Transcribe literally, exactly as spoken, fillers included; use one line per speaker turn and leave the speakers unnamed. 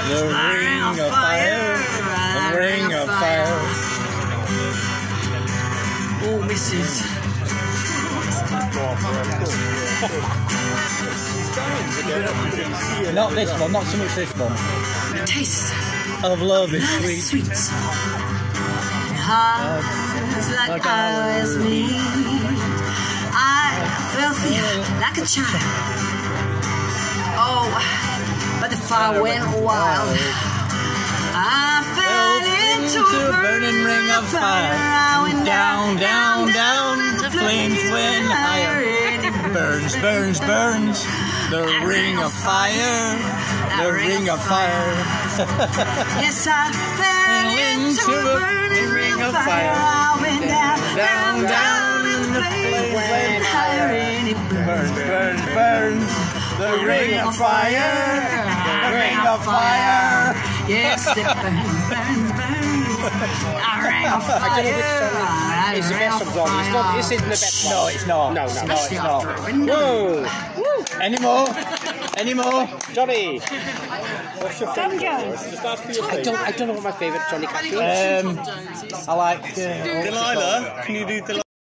The ring of fire. The ring of fire.
Oh, missus.
Not this one, not so much this one.
The taste
Of love is
of
sweet.
sweet. Hearts like ours meet. I felt feel like a child. Oh, but the fire went wild. I fell into a burning ring of fire. I went
Down, down, down, the flames went higher. Burns, burns, burns. The ring of fire. The ring of fire.
Yes, I fell into a burning ring of fire. I went down, down, down, and the flames went higher. And it
Burns, burns, burns. The ring of fire. The ring of fire.
Yes, it burns, burns, burns. A ring of fire.
I don't know which song is the best of Johnny. It's not, this isn't the best one.
No, it's not.
No, no.
No, it's not.
Whoa!
Any more? Any more?
Johnny! What's your favourite? Just ask for your favourite. I don't, I don't know what my favourite Johnny Cash is.
Um, I like. Uh,
Delilah, can you do Delilah?